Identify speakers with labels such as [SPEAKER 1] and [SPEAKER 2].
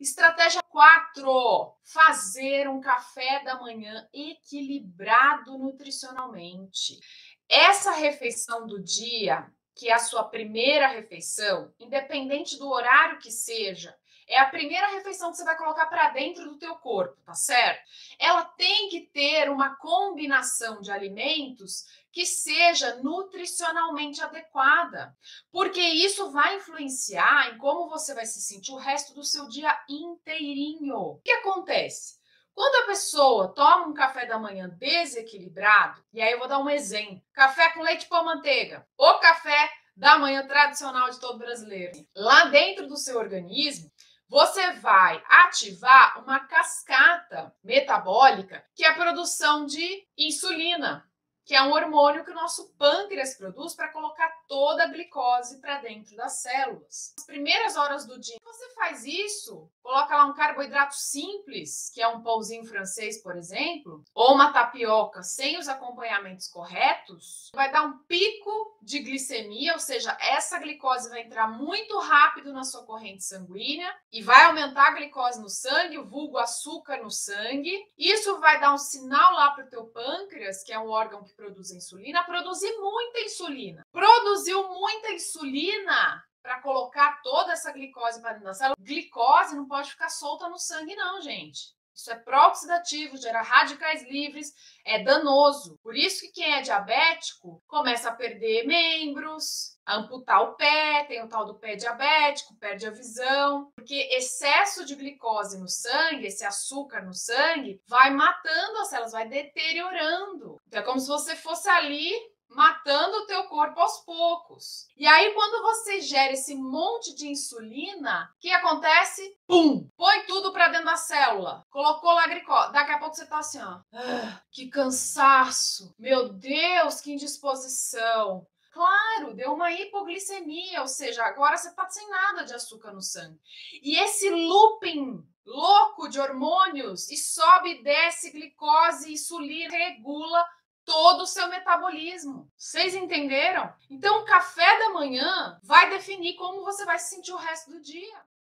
[SPEAKER 1] Estratégia 4: fazer um café da manhã equilibrado nutricionalmente. Essa refeição do dia, que é a sua primeira refeição, independente do horário que seja, é a primeira refeição que você vai colocar para dentro do teu corpo, tá certo? Ela tem que ter uma combinação de alimentos que seja nutricionalmente adequada, porque isso vai influenciar em como você vai se sentir o resto do seu dia inteirinho. O que acontece? Quando a pessoa toma um café da manhã desequilibrado, e aí eu vou dar um exemplo: café com leite e pão manteiga, o café da manhã tradicional de todo brasileiro. Lá dentro do seu organismo, você vai ativar uma cascata metabólica, que é a produção de insulina, que é um hormônio que o nosso pâncreas produz para colocar toda a glicose para dentro das células. Nas primeiras horas do dia, você faz isso, coloca lá um carboidrato simples, que é um pãozinho francês, por exemplo, ou uma tapioca sem os acompanhamentos corretos, vai dar um pico de glicemia, ou seja, essa glicose vai entrar muito rápido na sua corrente sanguínea e vai aumentar a glicose no sangue, o vulgo açúcar no sangue. Isso vai dar um sinal lá para o teu pâncreas, que é um órgão que produz a insulina, produzir muita insulina. Produziu muita insulina para colocar toda essa glicose para dentro da célula. Glicose não pode ficar solta no sangue não, gente. Isso é pró-oxidativo, gera radicais livres, é danoso. Por isso que quem é diabético começa a perder membros, a amputar o pé, tem o tal do pé diabético, perde a visão, porque excesso de glicose no sangue, esse açúcar no sangue, vai matando as células, vai deteriorando. Então é como se você fosse ali matando o teu corpo aos poucos. E aí, quando você gera esse monte de insulina, o que acontece? Pum! Põe tudo para dentro da célula. Colocou lá a glicose. Daqui a pouco você tá assim, ó. Que cansaço! Meu Deus, que indisposição! Claro, deu uma hipoglicemia, ou seja, agora você tá sem nada de açúcar no sangue. E esse looping louco de hormônios, e sobe e desce glicose, insulina, regula todo o seu metabolismo. Vocês entenderam? Então, o café da manhã vai definir como você vai se sentir o resto do dia.